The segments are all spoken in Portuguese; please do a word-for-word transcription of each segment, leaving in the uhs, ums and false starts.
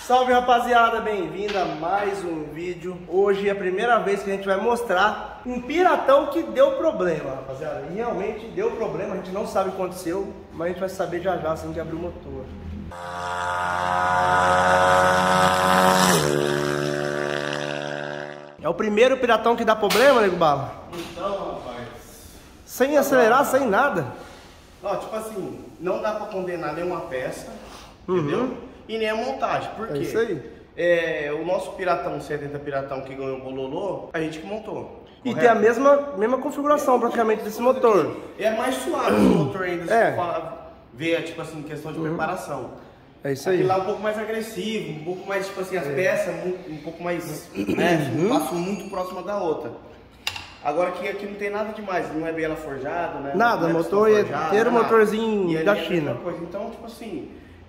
Salve, rapaziada, bem-vindo a mais um vídeo. Hoje é a primeira vez que a gente vai mostrar um piratão que deu problema, rapaziada. E realmente deu problema, a gente não sabe o que aconteceu, mas a gente vai saber já já assim que abrir o motor. É o primeiro piratão que dá problema, nego Bala? Então, rapaz... Sem acelerar, sem nada? Ó, tipo assim, não dá pra condenar nenhuma peça, Uhum. entendeu? E nem a montagem, por quê? É isso aí. É, o nosso Piratão setenta Piratão que ganhou o Bololô, a gente que montou. E correto? tem a mesma, mesma configuração praticamente desse motor. É mais suave esse motor ainda, É. se fala, ver, tipo assim, questão de preparação. É isso aí. Aquele lá é um pouco mais agressivo, um pouco mais, tipo assim, as peças muito, um pouco mais, né, um passo muito próximo da outra. Agora aqui, aqui não tem nada demais, não é biela forjada, né? Nada, não é motor pistão é forjado, inteiro nada. motorzinho E ali da é a mesma China. coisa. Então, tipo assim,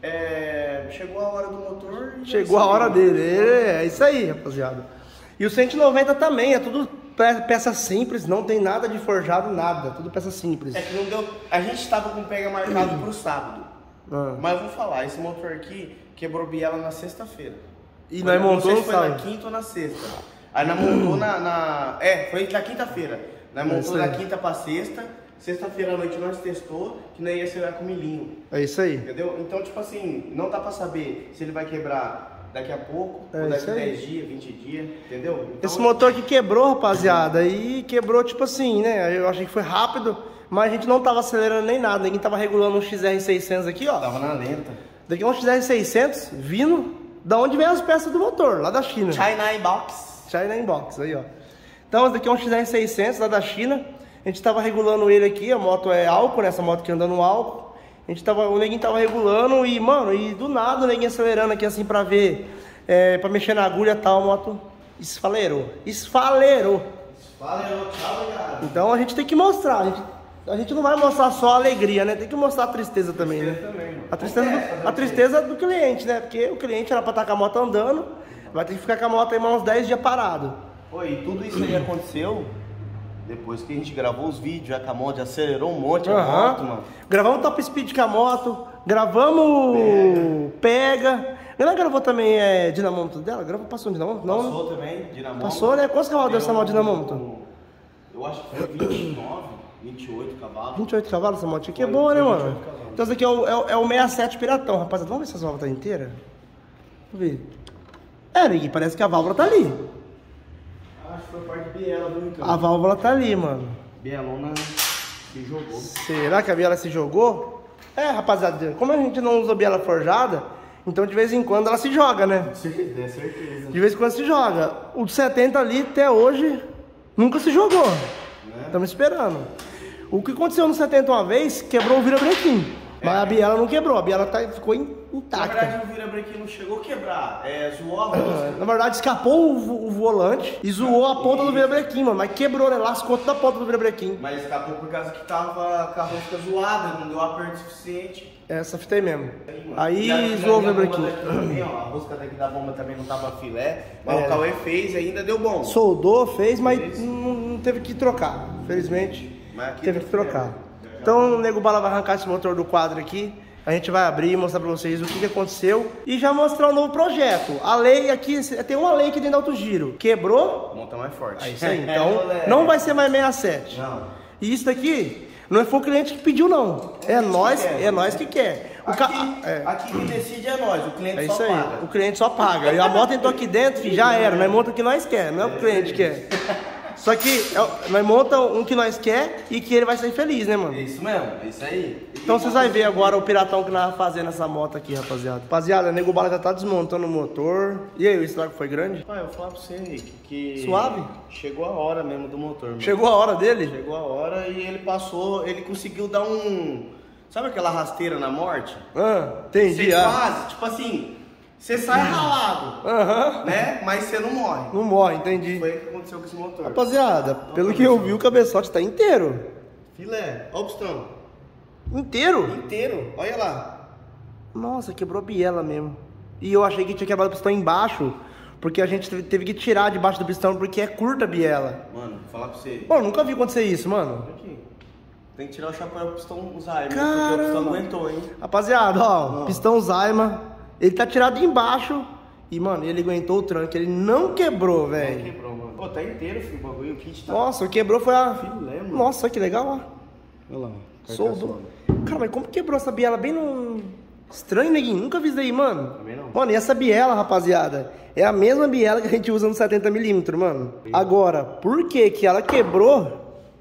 é, chegou a hora do motor e Chegou a hora dele, é, é isso aí, rapaziada. E o cento e noventa também, é tudo pe- peça simples, não tem nada de forjado, nada, tudo peça simples. É que não deu. A gente estava com pega marcado pro sábado. Ah. Mas eu vou falar, esse motor aqui quebrou biela na sexta-feira. E Foi- nós montou não sei no se foi na sábado. quinta ou na sexta. Aí nós montou na, na. É, foi na quinta-feira. Nós É montou isso da aí. quinta pra sexta. Sexta-feira à noite nós testou que não ia acelerar com milhinho. É isso aí. Entendeu? Então, tipo assim, não dá pra saber se ele vai quebrar daqui a pouco, É ou daqui isso a aí. dez dias, vinte dias, entendeu? Então, Esse motor que quebrou, rapaziada, e quebrou tipo assim, né? Eu achei que foi rápido, mas a gente não tava acelerando nem nada, ninguém tava regulando um X R seiscentos aqui, ó. tava na lenta. Daqui é um X R seiscentos vindo da onde vem as peças do motor, lá da China. China Box. China Inbox, aí ó. Então esse daqui é um X R seiscentos lá da China. A gente tava regulando ele aqui, a moto é álcool, né? Essa moto que anda no álcool. A gente tava, o neguinho tava regulando e, mano, e do nada o neguinho acelerando aqui assim pra ver, é, pra mexer na agulha e tal, a moto esfalerou. Esfalerou. Valeu, tchau, galera. Então a gente tem que mostrar, a gente, a gente não vai mostrar só a alegria, né? Tem que mostrar a tristeza também, né? também, mano. A tristeza, Acontece, do, a tristeza do cliente, né? Porque o cliente era pra estar com a moto andando, vai ter que ficar com a moto aí mais uns dez dias parado. Oi, e tudo isso aí aconteceu depois que a gente gravou os vídeos, já com a moto, já acelerou um monte a Aham. moto, mano. Gravamos top speed com a moto, gravamos pega. Ela gravou também é, dinamômetro dela? Gravou, passou um dinamômetro? Não, Passou também, dinamômetro. Passou, né? Quantos cavalos deu essa moto dinamômetro? Eu acho que foi vinte e nove, vinte e oito cavalos. vinte e oito cavalos essa moto aqui é Foi, boa, né, foi mano? vinte e oito cavalos. Então esse aqui é o, é, o- é o sessenta e sete Piratão, rapaziada. Vamos ver se essa válvula tá inteira? Vamos ver. É, Negui, parece que a válvula tá ali. Acho que foi parte de biela, viu, então? A válvula tá ali, mano. Bielona se jogou. Será que a biela se jogou? É, rapaziada, como a gente não usa biela forjada, então de vez em quando ela se joga, né? É certeza. De vez em quando se joga. O de setenta ali, até hoje, nunca se jogou. Estamos esperando. O que aconteceu no setenta uma vez, quebrou o virabrequim. Mas a biela não quebrou, a biela tá, ficou in- Na intacta. verdade, o virabrequim não chegou a quebrar, é, zoou a roda. Na verdade, escapou o, vo- o volante e zoou a ponta do virabrequim, mano. Mas quebrou, né? Lascou toda a ponta do virabrequim. Mas escapou por causa que tava com a rosca zoada, não deu aperto suficiente. Essa fita aí mesmo. E Aí a- zoou o e a bomba virabrequim. daqui também, ó, a rosca daqui da bomba também não tava filé, mas É. o Cauê fez e ainda deu bom. Soldou, fez, mas não, não teve que trocar. Felizmente, Mas aqui teve tá que trocar. certo. Então o Nego Bala vai arrancar esse motor do quadro aqui. A gente vai abrir e mostrar pra vocês o que, que aconteceu. E já mostrar o novo projeto. A lei aqui, tem uma lei aqui dentro do autogiro. Quebrou? Monta mais forte. É isso aí. É, Então moleque. não vai ser mais sessenta e sete. Não. E isso daqui não foi o cliente que pediu, não. É nós, quer. é nós que quer. O Aqui, ca- é. aqui quem decide é nós, o cliente É só isso aí, paga. o cliente só paga. E a moto entrou aqui dentro, filho, já era. Nós monta o que nós quer, não é o que o cliente quer. Só que é o- nós monta um que nós quer e que ele vai sair feliz, né, mano? É isso mesmo, é isso aí. Então vocês vão ver agora o piratão que nós vamos fazer nessa moto aqui, rapaziada. Rapaziada, o Nego Bala já tá desmontando o motor. E aí, o estrago foi grande? Pai, eu vou falar pra você, Henrique, que... Suave? Chegou a hora mesmo do motor, mano. Chegou a hora dele? Chegou a hora e ele passou, ele conseguiu dar um... Sabe aquela rasteira na morte? Ah, entendi. Você ah. quase, tipo assim, você sai ralado, Aham. né? Mas você não morre. Não morre, entendi. Foi o que aconteceu com esse motor. Rapaziada, pelo que eu vi, o cabeçote tá inteiro. Filé, ó o pistão. Inteiro? Inteiro, olha lá. Nossa, quebrou a biela mesmo. E eu achei que tinha quebrado o pistão embaixo, porque a gente teve- teve que tirar debaixo do pistão porque é curta a biela. Mano, vou falar pra você. Pô, nunca vi acontecer isso, mano. Aqui. Tem que tirar o chapéu pro pistão usar, porque o Caramba. pistão aguentou, hein? Rapaziada, ó, Ó. pistão Zaima, ele tá tirado de embaixo E, mano, ele aguentou o tranco, ele não quebrou, Não velho. quebrou, mano. Pô, tá inteiro, filho, o bagulho. O kit tá... Nossa, quebrou foi a... Filé, mano. Nossa, que legal, ó. Olha lá, ó. Soldou. Cara, mas como quebrou essa biela bem no... Estranho, neguinho. Nunca vi isso daí, mano. Também não. Mano, e essa biela, rapaziada, é a mesma biela que a gente usa no setenta milímetros, mano. Agora, por que que ela quebrou?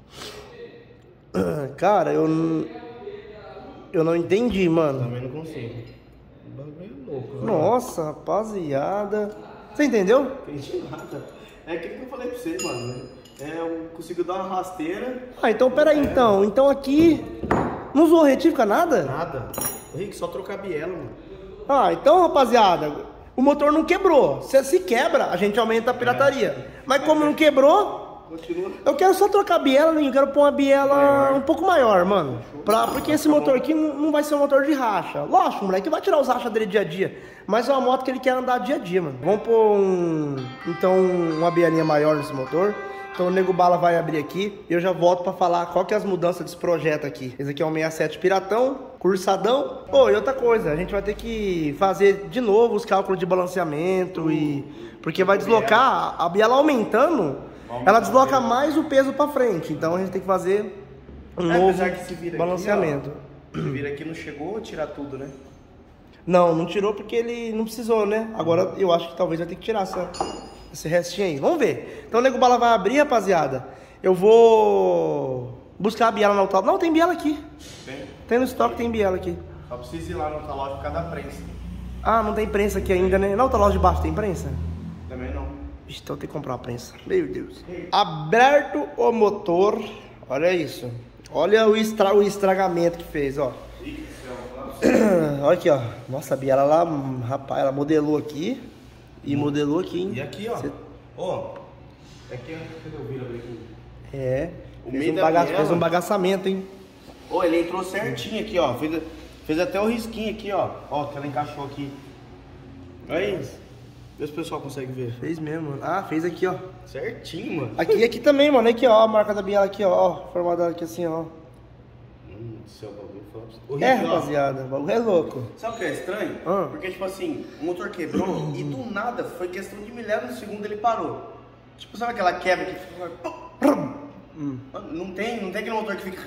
Cara, eu não... Eu não entendi, mano. Também não consigo. O bagulho é louco, velho. Nossa, rapaziada. Você entendeu? Não entendi nada. É aquilo que eu falei pra você, mano. Né? É, eu consigo dar uma rasteira. Ah, então peraí, então. Então aqui... Não usou retífica nada? Nada. Ô, Rick, só trocar a biela, mano. Ah, então, rapaziada, o motor não quebrou. Se, se quebra, a gente aumenta a pirataria. Mas como não quebrou, Continua. eu quero só trocar a biela, né? Eu quero pôr uma biela Maior. um pouco maior, mano. Pra, porque esse motor aqui não não vai ser um motor de racha. Lógico, o moleque vai tirar os rachas dele dia a dia. Mas é uma moto que ele quer andar dia a dia, mano. Vamos pôr um, então uma bielinha maior nesse motor. Então o Nego Bala vai abrir aqui e eu já volto pra falar qual que é as mudanças desse projeto aqui. Esse aqui é um sessenta e sete Piratão, cursadão. Pô, e outra coisa, a gente vai ter que fazer de novo os cálculos de balanceamento e... Porque vai deslocar, a biela aumentando, ela desloca mais o peso pra frente. Então a gente tem que fazer um É, novo apesar que se vira balanceamento. Aqui, ó, se vira aqui não chegou, tirar tudo, né? Não, não tirou porque ele não precisou, né? Agora eu acho que talvez vai ter que tirar essa, esse restinho aí. Vamos ver. Então o Nego Bala vai abrir, rapaziada. Eu vou buscar a biela na outra loja. Não, tem biela aqui. Tem. Tem no estoque, tem biela aqui. Só precisa ir lá na outra loja por causa da prensa. Ah, não tem prensa aqui ainda, né? Na outra loja de baixo tem prensa? Também não. Vixe, então tem que comprar uma prensa. Meu Deus. Aberto o motor. Olha isso. Olha o, estra... o estragamento que fez, ó. Olha aqui, ó. Nossa, a biela lá, rapaz, ela modelou aqui. E modelou aqui, hein? E aqui, ó. Cê- Ó. Aqui, cadê o vira aqui? É. O Fez meio um, da baga... biela. fez um bagaçamento, hein? Ó, ele entrou certinho aqui, ó. Fez, fez até o risquinho aqui, ó. Ó, que ela encaixou aqui. Olha isso. Vê se o pessoal consegue ver. Fez mesmo, mano. Ah, fez aqui, ó. Certinho, mano. Aqui aqui também, mano. Aqui, ó. A marca da biela aqui, ó. ó formada aqui assim, ó. Hum, seu bagulho foi pra você. Ô, É, Rick, ó, rapaziada. O bagulho é louco. sabe o que é estranho? Ah. Porque, tipo assim, o motor quebrou e do nada, foi questão de milésimos de segundo, ele parou. Tipo, sabe aquela quebra que fica... Hum. Não tem, não tem aquele motor que fica...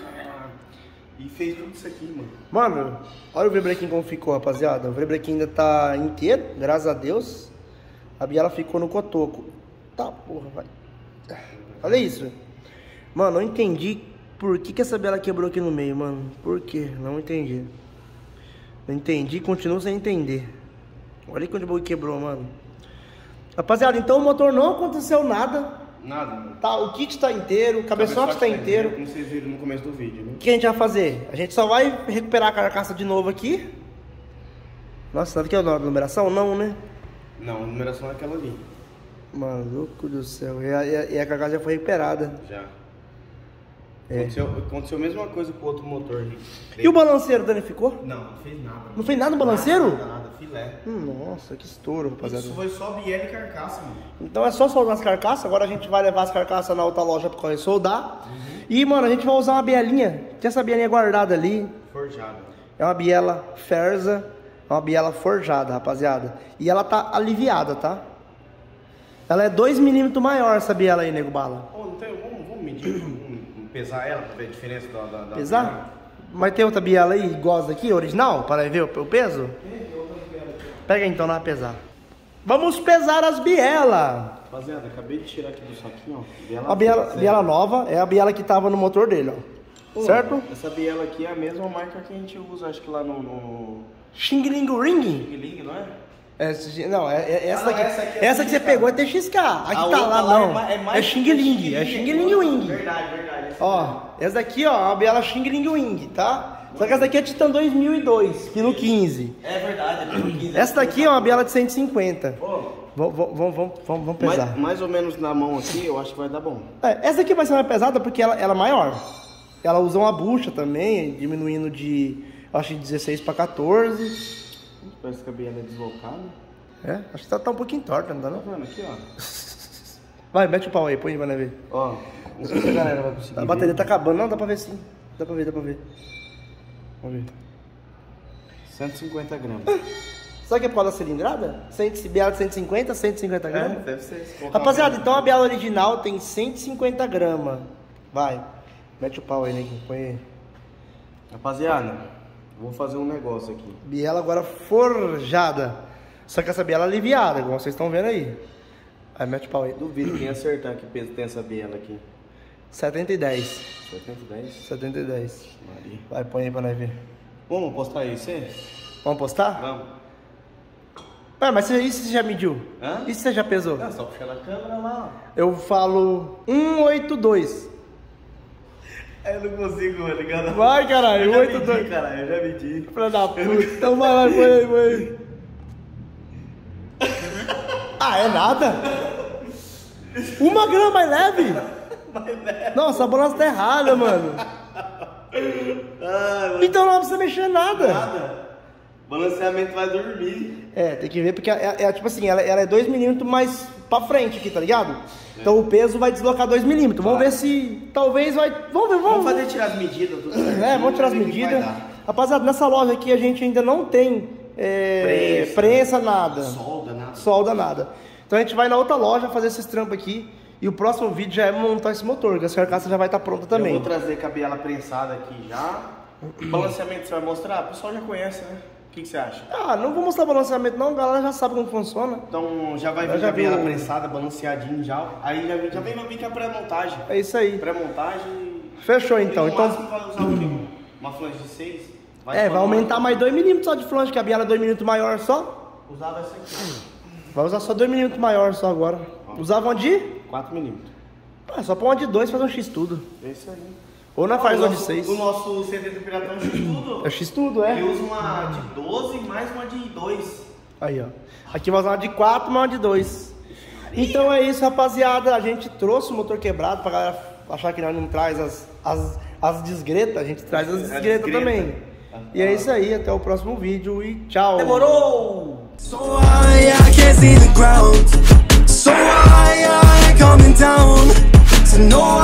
E fez tudo isso aqui, mano. Mano, olha o V-Breaking como ficou, rapaziada. O V-Breaking ainda tá inteiro, graças a Deus. A biela ficou no cotoco. Tá, porra, vai. Olha isso. Mano, não entendi por que que essa biela quebrou aqui no meio, mano. Por quê? Não entendi. Não entendi, continuo sem entender. Olha aí quando o bagulho quebrou, mano. Rapaziada, então o motor não aconteceu nada. Nada, mano. Tá, o kit tá inteiro, o cabeçote tá inteiro. Como vocês viram no começo do vídeo, né? O que a gente vai fazer? A gente só vai recuperar a carcaça de novo aqui. Nossa, sabe que é a numeração? Não, né? Não, a numeração é aquela ali. Maluco do céu. E a, e a- e a carcaça já foi recuperada. Já. É. Aconteceu, aconteceu a mesma coisa com o outro motor ali. E o balanceiro danificou? Não, não fez nada. Não fez nada no balanceiro? Nada, nada, filé. Hum, nossa, que estouro, rapaziada. Isso foi só biela e carcaça, mano. Então é só soldar as carcaças. Agora a gente vai levar as carcaças na outra loja pra correr soldar. E, mano, a gente vai usar uma bielinha. Tem essa bielinha guardada ali. Forjado. É uma biela Ferza. É uma biela forjada, rapaziada. E ela tá aliviada, tá? Ela é dois milímetros maior, essa biela aí, Nego Bala. Ô, não tem, vamos, vamos medir, vamos pesar ela pra ver a diferença da... da, da Pesar? Mas tem outra biela aí, igual essa aqui, original, para ver o, o peso? Pega então, não vai pesar. Vamos pesar as bielas. Rapaziada, acabei de tirar aqui do saquinho, ó. Biela A biela, zero. biela nova é a biela que tava no motor dele, ó. Pô, Certo? Essa biela aqui é a mesma marca que a gente usa, acho que lá no... no... Xing Ling Ring. Xing Ling, não é? Essa, não, é, é essa, Ah, não, aqui, essa aqui é essa que você T X K. pegou é T X K. Aqui A tá outra lá, lá não. é ma- é É, mais- Xing Ling, é Xing Ling Wing. Verdade, verdade. Ó, essa daqui, ó, é a biela Xing Ling Wing, tá? Só que essa daqui é Titan dois mil e dois, quilo quinze. É verdade, é pelo quinze. Essa daqui é uma biela de cento e cinquenta. Pô, Vamos, vamos, vamos, vamos, vamos pesar. mais, mais ou menos na mão aqui, eu acho que vai dar bom. É, essa aqui vai ser mais pesada porque ela, ela é maior. Ela usa uma bucha também, diminuindo de, acho, de dezesseis para quatorze. Parece que a biela é deslocada. É, acho que tá, tá um pouquinho torta, não tá Tá não? vendo aqui, ó? Vai, mete o pau aí, põe pra ver. Ó, não sei se a galera vai conseguir A bateria ver. tá acabando. Não, dá pra ver sim. Dá pra ver, dá pra ver. Vamos ver. cento e cinquenta gramas. Sabe que é por causa da cilindrada? Biela de cento e cinquenta, cento e cinquenta gramas? É, deve ser. Rapaziada, então a biela original tem cento e cinquenta gramas. Vai, mete o pau aí, neguinho, põe aí. Rapaziada, vou fazer um negócio aqui. Biela agora forjada. Só que essa biela é aliviada, igual vocês estão vendo aí. Aí mete o pau aí. Duvido quem acertar que peso tem essa biela aqui. setenta e dez. setenta e dez? setenta e dez. Maria. Vai, põe aí pra nós ver. Vamos postar isso, você? Vamos postar? Vamos. Ah, mas isso você já mediu? Hã? Isso você já pesou? É só puxar na câmera lá. Eu falo cento e oitenta e dois. Eu não consigo, mano, ligado? Vai, caralho, eu já oito, medi, dois. caralho, eu já medi. Filha da puta. Então vai, vai, põe aí, põe aí. Ah, é nada? Uma grama mais leve? Mais leve. Nossa, a balança tá errada, mano. Ai, mano. Então não precisa mexer em nada. Nada. Balanceamento vai dormir. É, tem que ver porque é, é tipo assim, ela, ela é dois milímetros mais pra frente aqui, tá ligado? É. Então o peso vai deslocar dois milímetros. Vamos vai. ver se talvez vai. Vamos ver, vamos. Vamos fazer tirar as medidas. Tudo certinho, é, vamos tirar as medidas. Rapaziada, nessa loja aqui a gente ainda não tem é, prensa, prensa, nada. Solda, nada. Solda, nada. Então a gente vai na outra loja fazer esses trampos aqui. E o próximo vídeo já é montar esse motor, que a carcaça já vai estar pronta também. Eu vou trazer a biela prensada aqui já. Balanceamento você vai mostrar? O pessoal já conhece, né? O que, que você acha? Ah, não vou mostrar balanceamento não, a galera já sabe como funciona. Então já vai vir a biela prensada, balanceadinho já. Aí já vem, já vem, vai vir com a pré-montagem. É isso aí. Pré-montagem. Fechou então. No então... máximo vai usar o quê? Uma flange de seis? Vai é, vai aumentar mais dois milímetros só de flange, que a biela é dois milímetros maior só. Usava essa aqui. Vai usar só dois milímetros maior só agora. Usava onde? quatro milímetros. Ah, só pôr uma de dois e fazer um X tudo. É isso aí. Ou não faz uma de seis. O nosso C D do Piratão é um X tudo. É X tudo, é? Ele usa uma de doze mais uma de dois. Aí, ó. Aqui vai usar uma de quatro mais uma de dois. Então é isso, rapaziada. A gente trouxe o motor quebrado pra galera achar que nós não traz as, as, as desgretas. A gente traz as desgretas também. E é isso aí. Até o próximo vídeo e tchau. Demorou! So high, I can't see the ground. So high, I coming down. So no